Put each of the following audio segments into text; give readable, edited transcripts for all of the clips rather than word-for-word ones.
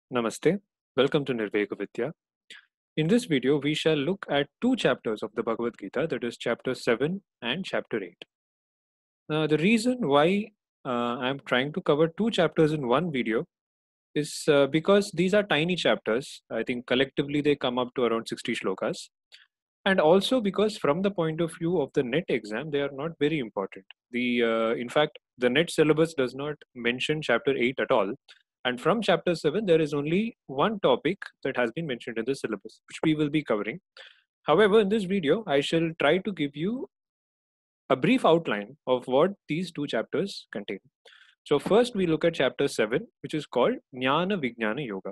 Namaste. Welcome to Nirveka Vidya. In this video, we shall look at two chapters of the Bhagavad Gita, that is chapter 7 and chapter 8. The reason why I'm trying to cover two chapters in one video is because these are tiny chapters. I think collectively they come up to around 60 shlokas. And also because from the point of view of the NET exam, they are not very important. In fact, the NET syllabus does not mention chapter 8 at all. And from chapter 7, there is only one topic that has been mentioned in the syllabus, which we will be covering. However, in this video, I shall try to give you a brief outline of what these two chapters contain. So first we look at chapter 7, which is called Jnana Vijnana Yoga.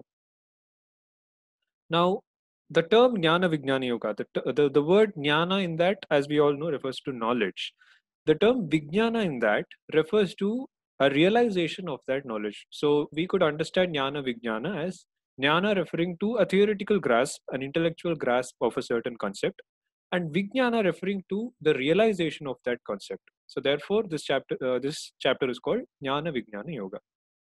Now, the term Jnana Vijnana Yoga, the word Jnana in that, as we all know, refers to knowledge. The term Vijnana in that refers to a realization of that knowledge. So we could understand Jnana Vijnana as Jnana referring to a theoretical grasp, an intellectual grasp of a certain concept, and Vijnana referring to the realization of that concept. So therefore, this chapter is called Jnana Vijnana Yoga.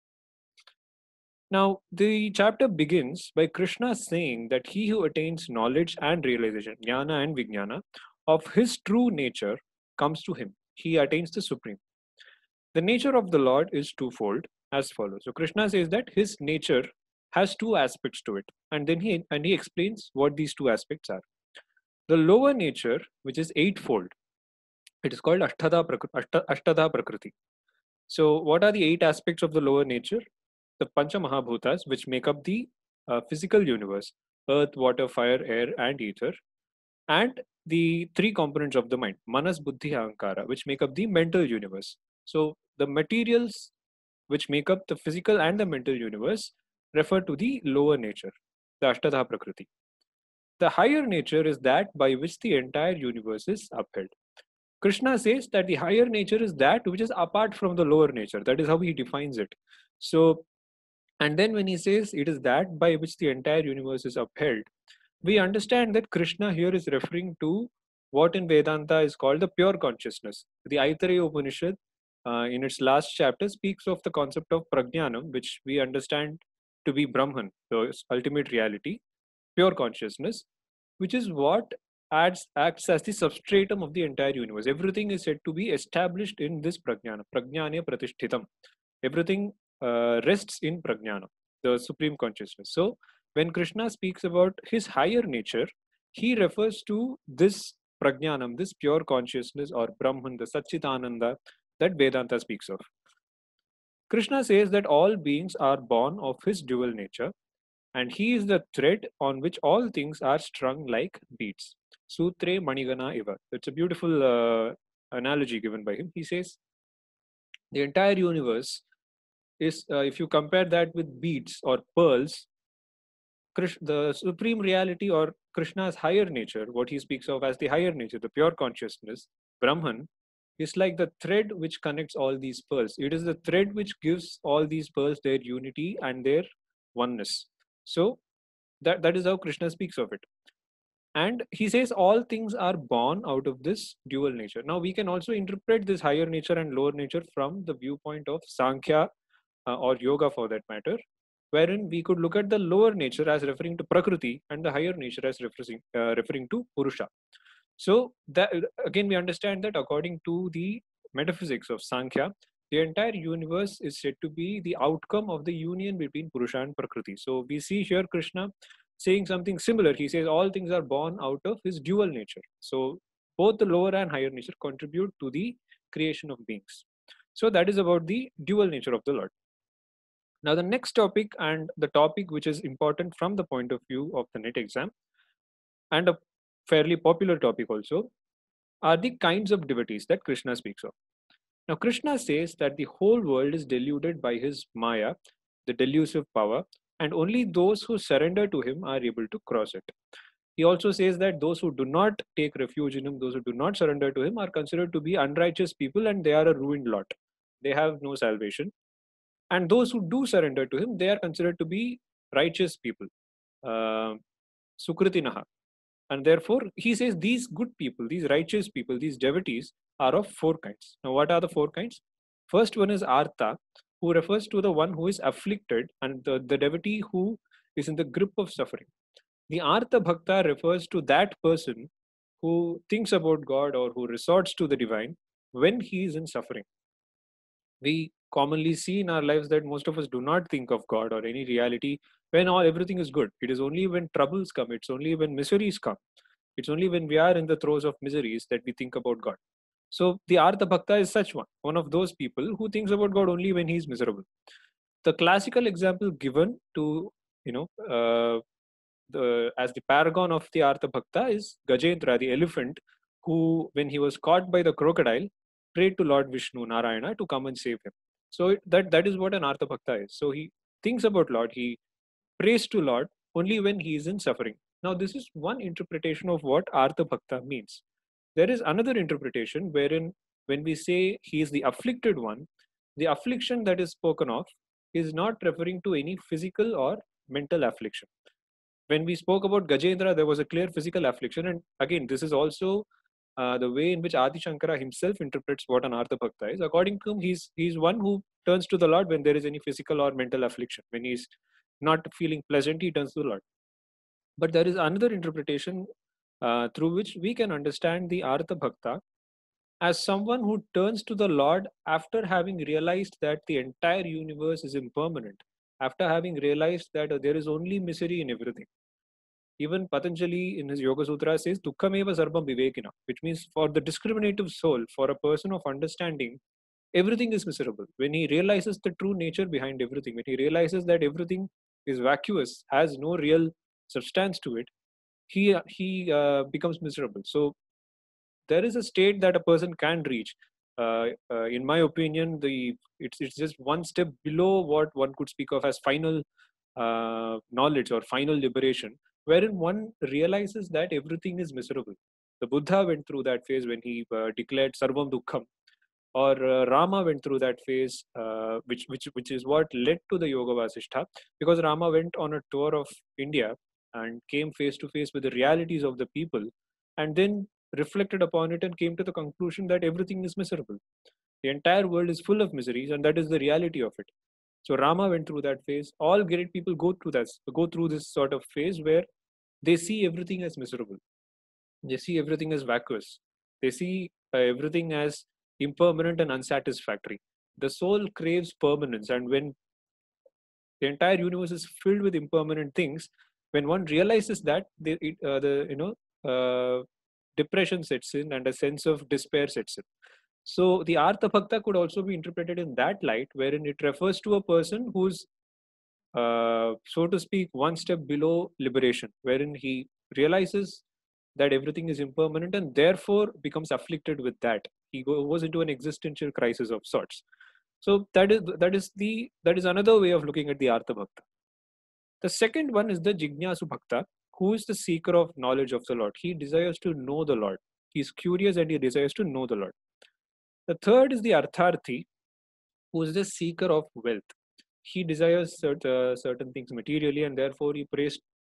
Now, the chapter begins by Krishna saying that he who attains knowledge and realization, jnana and vijnana, of his true nature comes to him. He attains the supreme. The nature of the Lord is twofold, as follows. So Krishna says that his nature has two aspects to it, and then he explains what these two aspects are. The lower nature, which is eightfold, it is called Ashtadha Prakriti. So, what are the eight aspects of the lower nature? The Pancha Mahabhutas, which make up the physical universe: earth, water, fire, air, and ether, and the three components of the mind: Manas, Buddhi, Ahankara, which make up the mental universe. So, the materials which make up the physical and the mental universe refer to the lower nature, the Ashtadha Prakriti. The higher nature is that by which the entire universe is upheld. Krishna says that the higher nature is that which is apart from the lower nature. That is how he defines it. So, and then when he says it is that by which the entire universe is upheld, we understand that Krishna here is referring to what in Vedanta is called the pure consciousness. The Aitareya Upanishad, in its last chapter, speaks of the concept of prajnanam, which we understand to be Brahman, the ultimate reality, pure consciousness, which is what acts as the substratum of the entire universe. Everything is said to be established in this prajnana, prajnane pratishthitam. Everything rests in prajnana, the supreme consciousness. So when Krishna speaks about his higher nature, he refers to this prajnanam, this pure consciousness or Brahman, the Satchitananda that Vedanta speaks of. Krishna says that all beings are born of his dual nature, and he is the thread on which all things are strung like beads. Sutre Manigana Iva. It's a beautiful analogy given by him. He says the entire universe is, if you compare that with beads or pearls, the supreme reality or Krishna's higher nature, what he speaks of as the higher nature, the pure consciousness, Brahman, is like the thread which connects all these pearls. It is the thread which gives all these pearls their unity and their oneness. So that is how Krishna speaks of it. And he says all things are born out of this dual nature. Now we can also interpret this higher nature and lower nature from the viewpoint of Sankhya or yoga for that matter, wherein we could look at the lower nature as referring to Prakriti and the higher nature as referring to Purusha. So that again we understand that according to the metaphysics of Sankhya, the entire universe is said to be the outcome of the union between Purusha and Prakriti. So we see here Krishna saying something similar. He says all things are born out of his dual nature. So both the lower and higher nature contribute to the creation of beings. So that is about the dual nature of the Lord. Now the next topic, and the topic which is important from the point of view of the NET exam, and a fairly popular topic also, are the kinds of devotees that Krishna speaks of. Now Krishna says that the whole world is deluded by his Maya, the delusive power, and only those who surrender to him are able to cross it. He also says that those who do not take refuge in him, those who do not surrender to him, are considered to be unrighteous people and they are a ruined lot. They have no salvation. And those who do surrender to him, they are considered to be righteous people. Sukritinaha. And therefore, he says these good people, these righteous people, these devotees are of four kinds. Now, what are the four kinds? First one is Artha, who refers to the one who is afflicted, and the devotee who is in the grip of suffering. The Artha Bhakta refers to that person who thinks about God or who resorts to the divine when he is in suffering. We commonly see in our lives that most of us do not think of God or any reality when all everything is good. It is only when troubles come, it's only when miseries come, it's only when we are in the throes of miseries that we think about God. So the Artha Bhakta is such one of those people who thinks about God only when he is miserable. The classical example given to you know as the paragon of the Artha Bhakta is Gajendra, the elephant, who, when he was caught by the crocodile, prayed to Lord Vishnu Narayana to come and save him. So that is what an Artha Bhakta is. So he thinks about Lord, he prays to Lord only when he is in suffering. Now, this is one interpretation of what Artha Bhakta means. There is another interpretation wherein, when we say he is the afflicted one, the affliction that is spoken of is not referring to any physical or mental affliction. When we spoke about Gajendra, there was a clear physical affliction. And again, this is also the way in which Adi Shankara himself interprets what an Artha Bhakta is. According to him, he's one who turns to the Lord when there is any physical or mental affliction. When he's not feeling pleasant, he turns to the Lord. But there is another interpretation through which we can understand the Artha Bhakta as someone who turns to the Lord after having realized that the entire universe is impermanent, after having realized that there is only misery in everything. Even Patanjali in his Yoga Sutra says, Dukkhameva Sarvam Vivekina, which means for the discriminative soul, for a person of understanding, everything is miserable. When he realizes the true nature behind everything, when he realizes that everything is vacuous, has no real substance to it, he becomes miserable. So there is a state that a person can reach. In my opinion, it's just one step below what one could speak of as final knowledge or final liberation, wherein one realizes that everything is miserable. The Buddha went through that phase when he declared Sarvam Dukkham, or Rama went through that phase, which is what led to the Yoga Vasishtha, because Rama went on a tour of India and came face to face with the realities of the people, and then reflected upon it and came to the conclusion that everything is miserable. The entire world is full of miseries, and that is the reality of it. So Rama went through that phase. All great people go through this sort of phase where they see everything as miserable. They see everything as vacuous. They see everything as impermanent and unsatisfactory. The soul craves permanence, and when the entire universe is filled with impermanent things, when one realizes that, depression sets in and a sense of despair sets in. So the Artha Bhakta could also be interpreted in that light, wherein it refers to a person who's, so to speak, one step below liberation, wherein he realizes that everything is impermanent and therefore becomes afflicted with that. He goes into an existential crisis of sorts. So that is another way of looking at the Artha Bhakta. The second one is the Jignasu Bhakta, who is the seeker of knowledge of the Lord. He desires to know the Lord. He is curious and he desires to know the Lord. The third is the Artharthi, who is the seeker of wealth. He desires certain things materially, and therefore he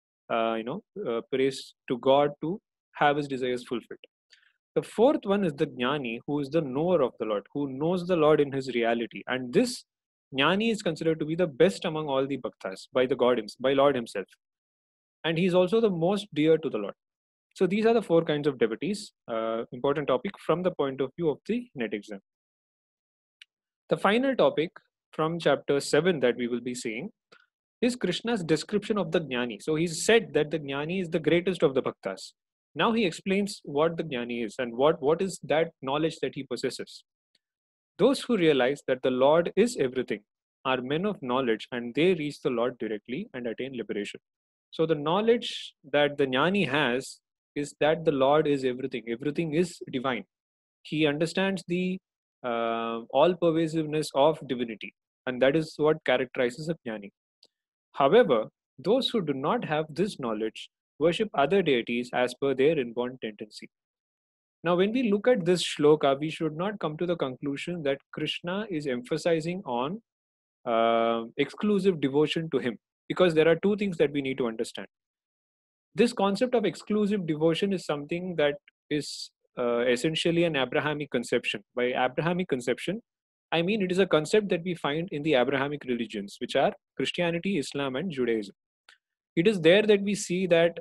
prays to God to have his desires fulfilled. The fourth one is the Jnani, who is the knower of the Lord, who knows the Lord in his reality. And this Jnani is considered to be the best among all the bhaktas by Lord himself. And he is also the most dear to the Lord. So these are the four kinds of devotees. Important topic from the point of view of the NET exam. The final topic from chapter 7 that we will be seeing is Krishna's description of the Jnani. So he's said that the Jnani is the greatest of the bhaktas. Now he explains what the Jnani is and what is that knowledge that he possesses. Those who realize that the Lord is everything are men of knowledge, and they reach the Lord directly and attain liberation. So the knowledge that the Jnani has is that the Lord is everything. Everything is divine. He understands the all-pervasiveness of divinity, and that is what characterizes a Jnani. However, those who do not have this knowledge worship other deities as per their inborn tendency. Now, when we look at this shloka, we should not come to the conclusion that Krishna is emphasizing on exclusive devotion to him, because there are two things that we need to understand. This concept of exclusive devotion is something that is essentially an Abrahamic conception. By Abrahamic conception, I mean, it is a concept that we find in the Abrahamic religions, which are Christianity, Islam, and Judaism. It is there that we see that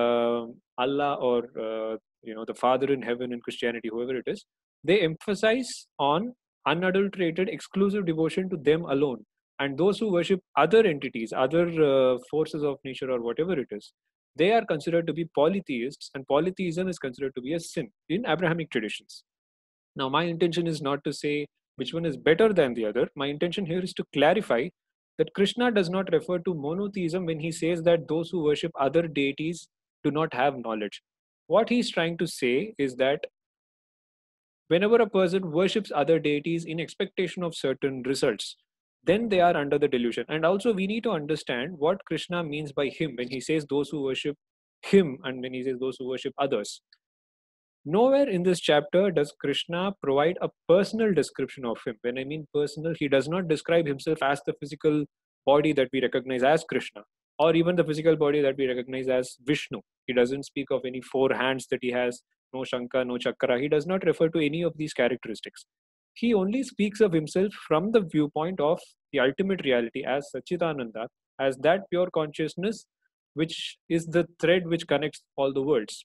Allah, or the Father in heaven in Christianity, whoever it is, they emphasize on unadulterated, exclusive devotion to them alone. And those who worship other entities, other forces of nature, or whatever it is, they are considered to be polytheists, and polytheism is considered to be a sin in Abrahamic traditions. Now, my intention is not to say which one is better than the other. My intention here is to clarify that Krishna does not refer to monotheism when he says that those who worship other deities do not have knowledge. What he's trying to say is that whenever a person worships other deities in expectation of certain results, then they are under the delusion. And also, we need to understand what Krishna means by him when he says those who worship him and when he says those who worship others. Nowhere in this chapter does Krishna provide a personal description of him. When I mean personal, he does not describe himself as the physical body that we recognize as Krishna, or even the physical body that we recognize as Vishnu. He doesn't speak of any four hands that he has, no Shankha, no Chakra. He does not refer to any of these characteristics. He only speaks of himself from the viewpoint of the ultimate reality as Sachidananda, as that pure consciousness which is the thread which connects all the worlds.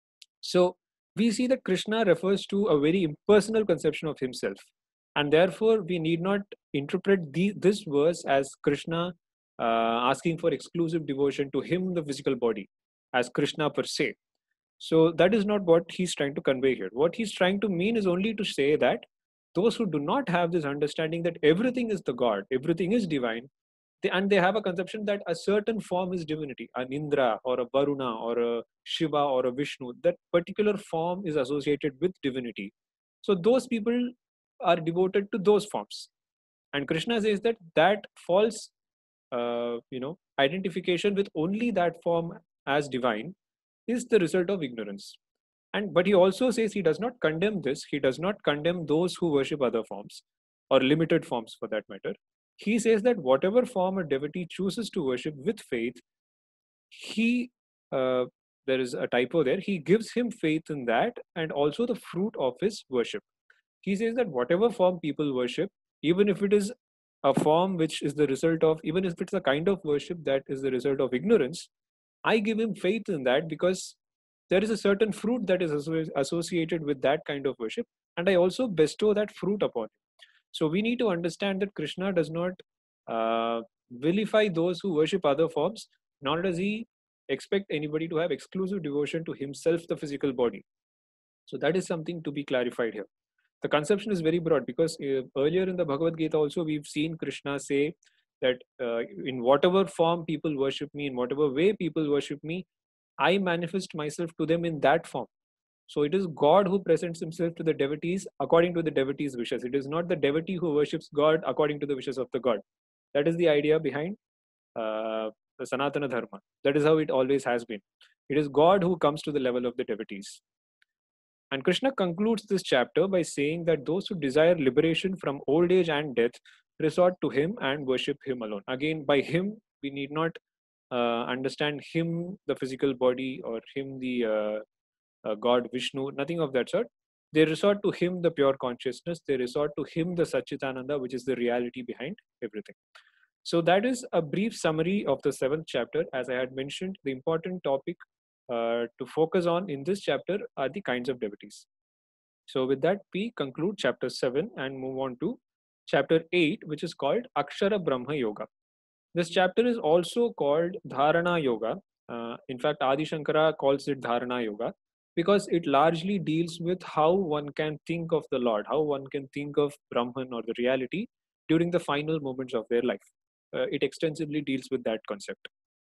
So we see that Krishna refers to a very impersonal conception of himself. And therefore, we need not interpret this verse as Krishna asking for exclusive devotion to him, the physical body, as Krishna per se. So that is not what he's trying to convey here. What he's trying to mean is only to say that those who do not have this understanding that everything is the God, everything is divine, and they have a conception that a certain form is divinity, an Indra or a Varuna or a Shiva or a Vishnu, that particular form is associated with divinity. So those people are devoted to those forms. And Krishna says that that false identification with only that form as divine is the result of ignorance. But he also says he does not condemn this. He does not condemn those who worship other forms, or limited forms for that matter. He says that whatever form a devotee chooses to worship with faith, he there is a typo there. He gives him faith in that and also the fruit of his worship. He says that whatever form people worship, even if it is a form which is the result of, even if it's a kind of worship that is the result of ignorance, I give him faith in that because there is a certain fruit that is associated with that kind of worship, and I also bestow that fruit upon him. So we need to understand that Krishna does not vilify those who worship other forms, nor does he expect anybody to have exclusive devotion to himself, the physical body. So that is something to be clarified here. The conception is very broad because earlier in the Bhagavad Gita also we've seen Krishna say that in whatever form people worship me, in whatever way people worship me, I manifest myself to them in that form. So it is God who presents himself to the devotees according to the devotees' wishes. It is not the devotee who worships God according to the wishes of the God. That is the idea behind the Sanatana Dharma. That is how it always has been. It is God who comes to the level of the devotees. And Krishna concludes this chapter by saying that those who desire liberation from old age and death resort to him and worship him alone. Again, by him, we need not understand him, the physical body, or him, the God Vishnu, nothing of that sort. They resort to him, the pure consciousness. They resort to him, the Satchitananda, which is the reality behind everything. So that is a brief summary of the 7th chapter. As I had mentioned, the important topic to focus on in this chapter are the kinds of devotees. So with that, we conclude chapter 7 and move on to chapter 8, which is called Akshara Brahma Yoga. This chapter is also called Dharana Yoga. In fact, Adi Shankara calls it Dharana Yoga because it largely deals with how one can think of the Lord, how one can think of Brahman or the reality during the final moments of their life. It extensively deals with that concept.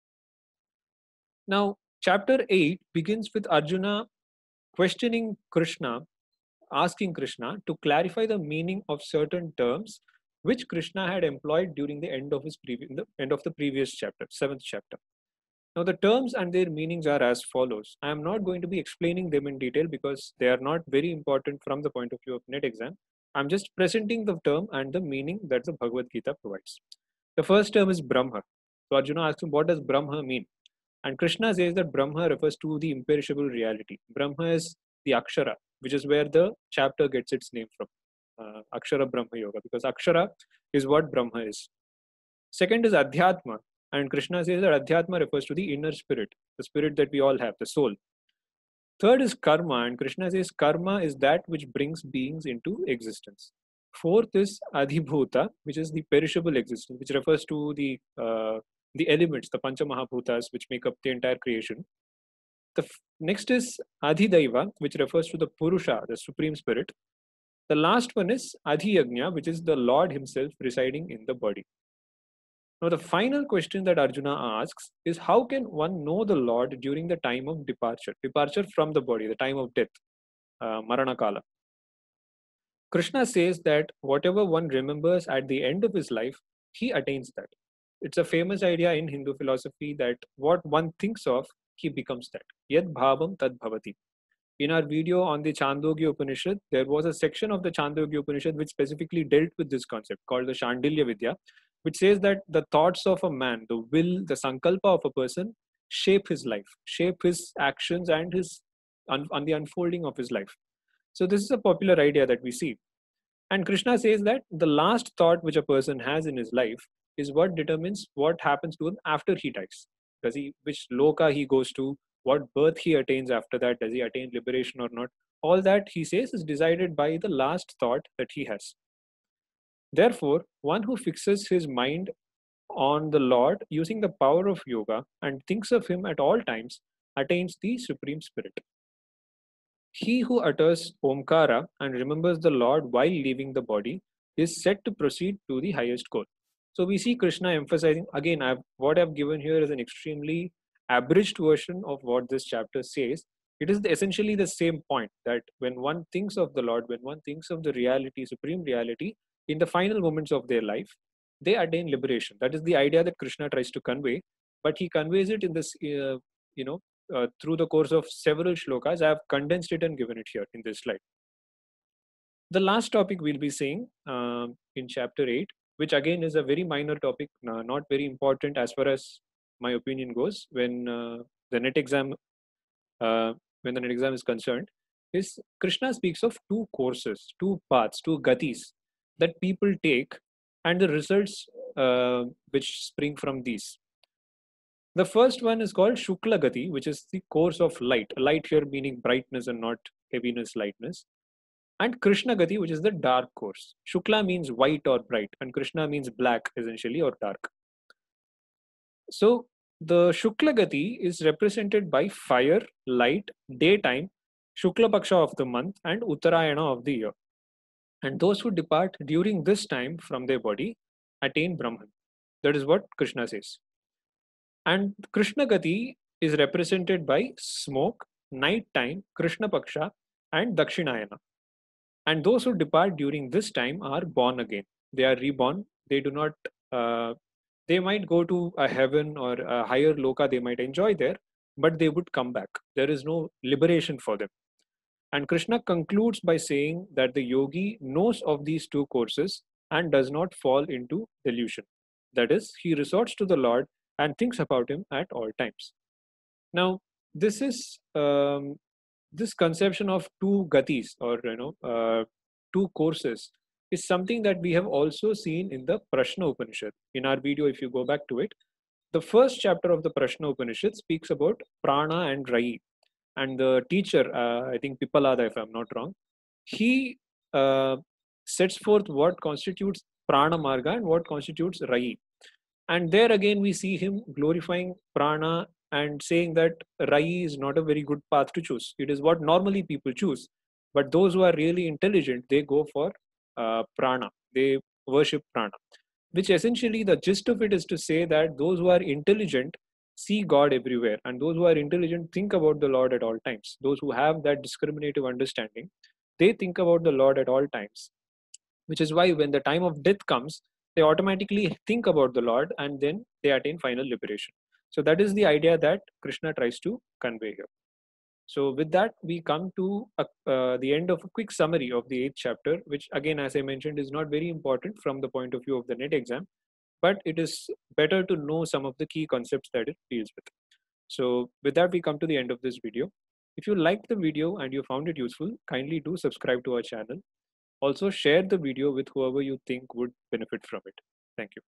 Now, chapter 8 begins with Arjuna questioning Krishna, asking Krishna to clarify the meaning of certain terms which Krishna had employed during the end of the previous chapter, 7th chapter. Now, the terms and their meanings are as follows. I am not going to be explaining them in detail because they are not very important from the point of view of NET exam. I'm just presenting the term and the meaning that the Bhagavad Gita provides. The first term is Brahma. So Arjuna asks him, what does Brahma mean? And Krishna says that Brahma refers to the imperishable reality. Brahma is the Akshara, which is where the chapter gets its name from. Akshara Brahma Yoga, because Akshara is what Brahma is. Second is Adhyatma, and Krishna says that Adhyatma refers to the inner spirit, the spirit that we all have, the soul. Third is Karma, and Krishna says Karma is that which brings beings into existence. Fourth is Adhibhuta, which is the perishable existence, which refers to the elements, the Pancha Mahabhutas, which make up the entire creation. Next is Adhidaiva, which refers to the Purusha, the Supreme Spirit. The last one is Adhiyagnya, which is the Lord Himself residing in the body. Now, the final question that Arjuna asks is, how can one know the Lord during the time of departure from the body, the time of death, Marana Kala? Krishna says that whatever one remembers at the end of his life, he attains that. It's a famous idea in Hindu philosophy that what one thinks of, he becomes that. Yad bhavam tad bhavati. In our video on the Chandogya Upanishad, there was a section of the Chandogya Upanishad which specifically dealt with this concept called the Shandilya Vidya, which says that the thoughts of a man, the will, the sankalpa of a person shape his life, shape his actions and his on the unfolding of his life. So this is a popular idea that we see. And Krishna says that the last thought which a person has in his life is what determines what happens to him after he dies. Which loka he goes to, what birth he attains after that, does he attain liberation or not? All that, he says, is decided by the last thought that he has. Therefore, one who fixes his mind on the Lord using the power of yoga and thinks of him at all times attains the Supreme Spirit. He who utters Omkara and remembers the Lord while leaving the body is set to proceed to the highest goal. So we see Krishna emphasizing, again, what I've given here is an extremely abridged version of what this chapter says. It is essentially the same point that when one thinks of the Lord, when one thinks of the reality, supreme reality, in the final moments of their life, they attain liberation. That is the idea that Krishna tries to convey, but he conveys it in this, through the course of several shlokas. I have condensed it and given it here in this slide. The last topic we'll be seeing in chapter 8, which again is a very minor topic, not very important as far as my opinion goes when the net exam is concerned, is Krishna speaks of two courses, two paths, two gatis that people take and the results which spring from these. The first one is called Shukla Gati, which is the course of light. Light here meaning brightness and not heaviness, lightness. And Krishna Gati, which is the dark course. Shukla means white or bright, and Krishna means black, essentially, or dark. So the Shukla Gati is represented by fire, light, daytime, Shukla Paksha of the month, and Uttarayana of the year. And those who depart during this time from their body attain Brahman. That is what Krishna says. And Krishna Gati is represented by smoke, night time, Krishna Paksha, and Dakshinayana. And those who depart during this time are born again. They are reborn. They do not, they might go to a heaven or a higher loka, they might enjoy there, but they would come back. There is no liberation for them. And Krishna concludes by saying that the yogi knows of these two courses and does not fall into delusion. That is, he resorts to the Lord and thinks about him at all times. Now, this is this conception of two gatis, or two courses, is something that we have also seen in the Prashna Upanishad. In our video, if you go back to it, the first chapter of the Prashna Upanishad speaks about prana and rai. And the teacher, I think Pippalada, if I'm not wrong, he sets forth what constitutes prana marga and what constitutes rai. And there again, we see him glorifying prana and saying that rai is not a very good path to choose. It is what normally people choose. But those who are really intelligent, they go for prana. They worship prana. Which essentially, the gist of it is to say that those who are intelligent see God everywhere. And those who are intelligent think about the Lord at all times. Those who have that discriminative understanding, they think about the Lord at all times. Which is why when the time of death comes, they automatically think about the Lord and then they attain final liberation. So that is the idea that Krishna tries to convey here. So with that, we come to the end of a quick summary of the 8th chapter, which again, as I mentioned, is not very important from the point of view of the NET exam, but it is better to know some of the key concepts that it deals with. So with that, we come to the end of this video. If you liked the video and you found it useful, kindly do subscribe to our channel. Also, share the video with whoever you think would benefit from it. Thank you.